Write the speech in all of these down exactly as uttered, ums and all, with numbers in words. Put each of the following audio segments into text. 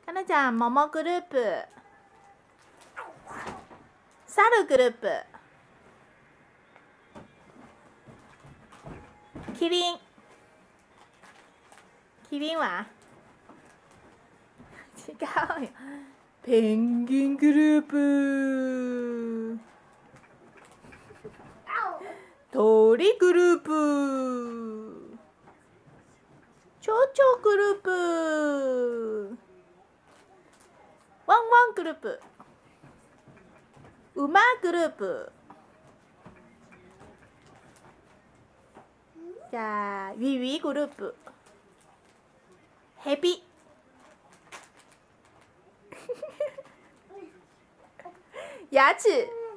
かなちゃん、桃グループ。猿グループ。キリン。キリンは違うよ。ペンギングループ。鳥グループ。蝶々グループ。ワンワングループ。馬グループ。じゃあ、ウィウィグループ。ヘビ。やつ。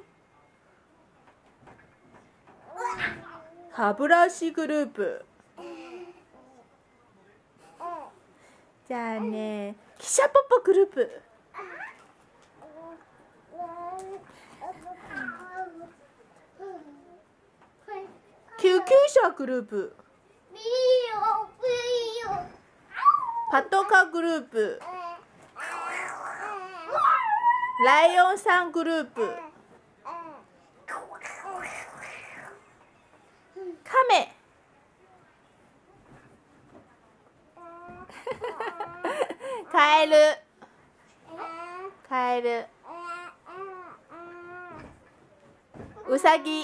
歯ブラシグループ。じゃあね、汽車ポポグループ。救急車グループ。パトカーグループ。ライオンさんグループ。カメ。カエル。カエル。ウサギ。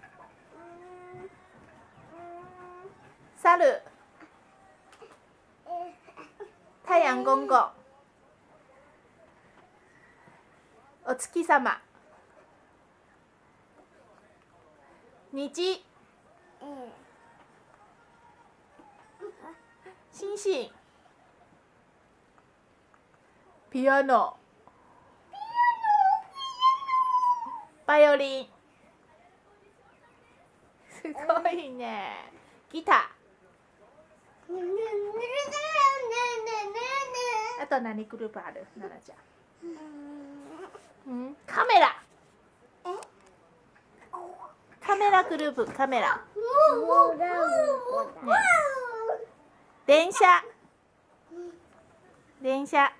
猿。太陽公公。お月様。虹。星星。ピアノ。バイオリン。すごいね。ギター。あと何グループある？ななちゃん。うん、カメラ。カメラグループ、カメラ。ね、電車。電車。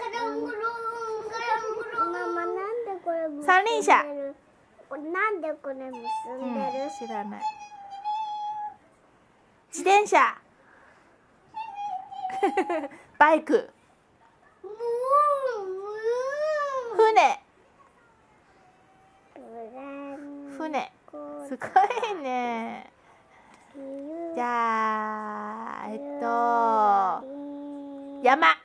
三輪車。 なんでこれ結んでる？ うん、知らない。自転車。バイク。船。船。すごいね。じゃあ、えっと、山。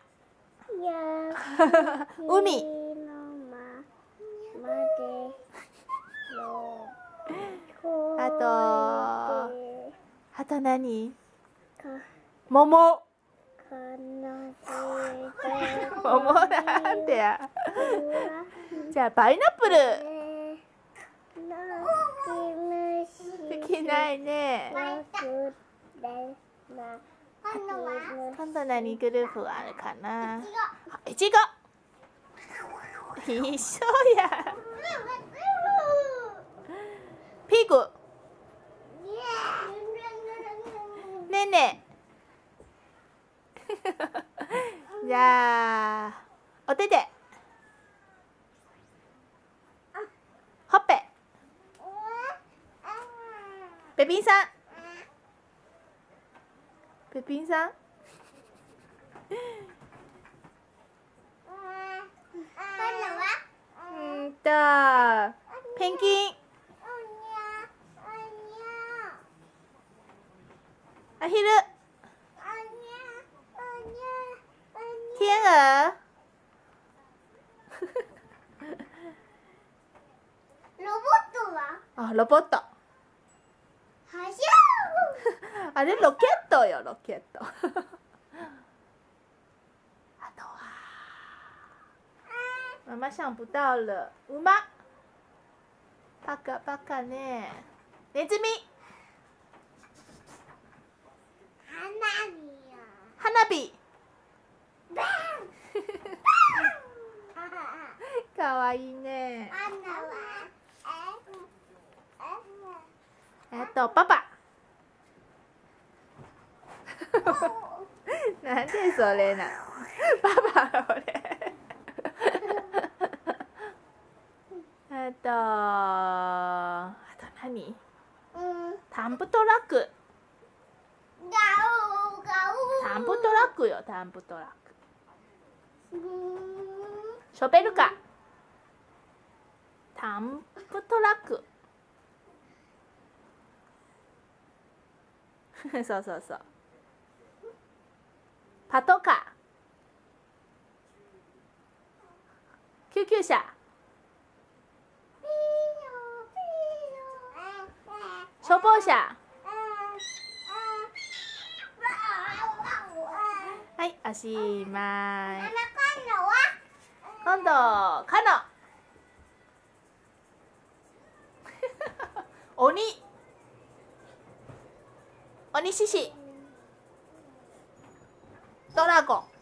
海。あと、あと何？桃。桃なんてや。じゃあ、パイナップル。できないね。今度何グループがあるかな。いちご。一緒や。ピグ。ねね。じゃあ、お手手。ほっぺ。ペピンさん。ペピンさん。うんと、ペンギン。アヒル。天鹅。 ロボットは？ あ、ロボット。 はしゃあれロケットよ、ロケット。あとは，妈妈想不到了。馬。パカパカね。ネズミ。花火。かわいいね。えっと、パパ。なんでそれな。パパ、俺。 ダンプトラック。 うーん。 ショベルカー。ダンプトラック。そうそうそう。パトカー。救急車。消防車。はい、おしまい。今度、カノ。鬼。鬼獅子。ドラゴン。